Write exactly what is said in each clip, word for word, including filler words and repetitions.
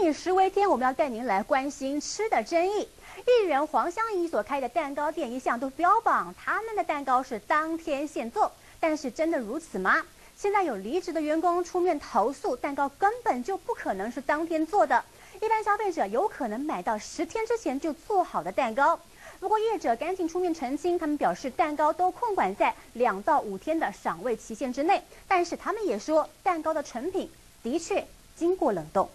品食为天，我们要带您来关心吃的争议。艺人黄湘怡所开的蛋糕店一向都标榜他们的蛋糕是当天现做，但是真的如此吗？现在有离职的员工出面投诉，蛋糕根本就不可能是当天做的，一般消费者有可能买到十天之前就做好的蛋糕。不过业者赶紧出面澄清，他们表示蛋糕都控管在两到五天的赏味期限之内，但是他们也说蛋糕的成品的确经过冷冻。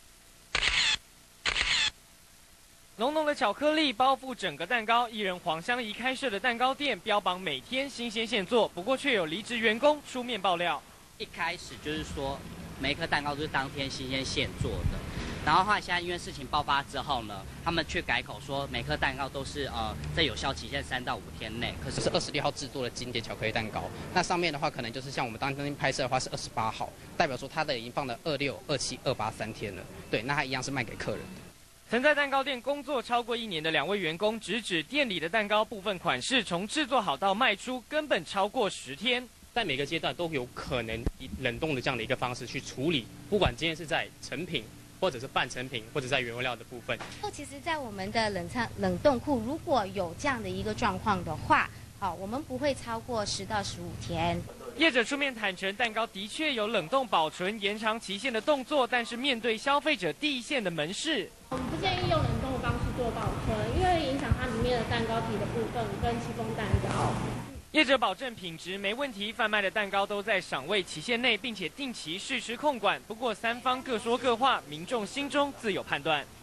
浓浓的巧克力包覆整个蛋糕，艺人黄湘怡开设的蛋糕店标榜每天新鲜现做，不过却有离职员工出面爆料， 一开始就是说每一颗蛋糕都是当天新鲜现做的，然后后来现在因为事情爆发之后呢，他们却改口说每颗蛋糕都是呃在有效期限三到五天内，可是是二十六号制作的经典巧克力蛋糕，那上面的话可能就是像我们当天拍摄的话是二十八号，代表说它的已经放了二六、二七、二八三天了，对，那它一样是卖给客人的。 曾在蛋糕店工作超过一年的两位员工直指店里的蛋糕部分款式从制作好到卖出根本超过十天， 在每个阶段都有可能以冷冻的这样的一个方式去处理，不管今天是在成品，或者是半成品，或者在原物料的部分。 其实，在我们的冷藏冷冻库，如果有这样的一个状况的话，好，我们不会超过十到十五天。 业者出面坦诚，蛋糕的确有冷冻保存、延长期限的动作，但是面对消费者第一线的门市， 我们不建议用冷冻的方式做保存，因为影响它里面的蛋糕体的部分跟戚风蛋糕。 业者保证品质没问题，贩卖的蛋糕都在赏味期限内，并且定期试吃控管。不过三方各说各话，民众心中自有判断。